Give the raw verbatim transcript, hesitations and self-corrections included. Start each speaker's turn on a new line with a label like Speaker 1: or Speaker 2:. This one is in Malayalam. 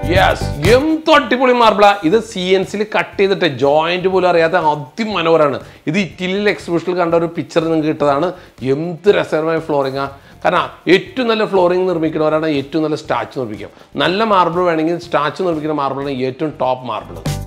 Speaker 1: യെസ്, എന്ത് അടിപൊളി മാർബിളാ ഇത്. സി എൻ സിയിൽ കട്ട് ചെയ്തിട്ട് ജോയിന്റ് പോലും അറിയാത്ത അതിമനോഹരമാണ് ഇത്. ഇറ്റലിയിൽ എക്സിബിഷനിൽ കണ്ട ഒരു പിക്ചർ നിങ്ങൾക്ക് കിട്ടതാണ്. എന്ത് രസകരമായ ഫ്ലോറിംഗാ. കാരണം ഏറ്റവും നല്ല ഫ്ലോറിംഗ് നിർമ്മിക്കുന്നവരാണ് ഏറ്റവും നല്ല സ്റ്റാച്ചു നിർമ്മിക്കുക. നല്ല മാർബിൾ വേണമെങ്കിൽ സ്റ്റാച്ചു നിർമ്മിക്കുന്ന മാർബിളാണ് ഏറ്റവും ടോപ്പ് മാർബിൾ.